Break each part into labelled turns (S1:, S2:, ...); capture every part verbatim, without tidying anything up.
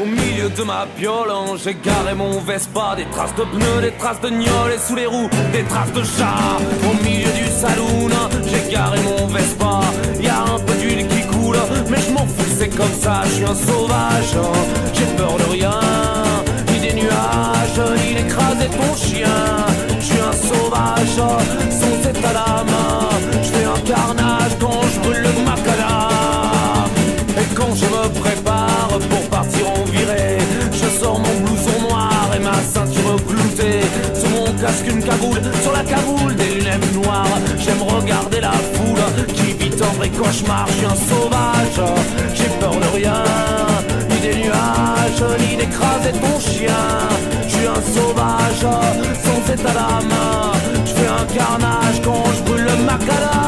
S1: Au milieu de ma violence, j'ai garé mon Vespa. Des traces de pneus, des traces de gnôles et sous les roues, des traces de chat. Au milieu du saloon, j'ai garé mon Vespa. Y'a un peu d'huile qui coule, mais je m'en fous, c'est comme ça, je suis un sauvage. J'ai peur de rien, ni des nuages, ni d'écraser ton chien. Je suis un sauvage, sans état d'âme. Je fais un carnage quand je brûle le macadam. Et quand je me prépare pour partir en virée, je sors mon blouson noir et ma ceinture cloutée. Sur mon casque une cagoule, sur la cagoule des lunettes noires. J'aime regarder la foule qui vit en vrai cauchemar. Je suis un sauvage, j'ai peur de rien, ni des nuages, ni d'écraser ton chien. Je suis un sauvage, sans état d'âme. Je fais un carnage quand je brûle le macadam.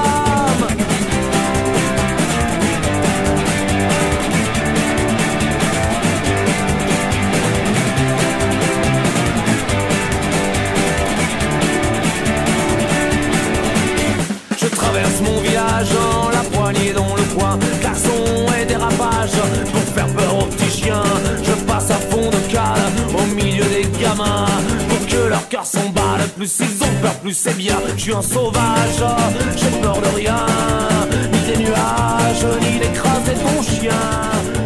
S1: Traverse mon village en la poignée dans le coin. Klaxon et dérapage pour faire peur aux petits chiens. Je passe à fond de cale au milieu des gamins pour que leur cœur s'emballe. Plus ils ont peur, plus c'est bien. Je suis un sauvage, j'ai peur de rien, ni des nuages, ni d'écraser ton chien.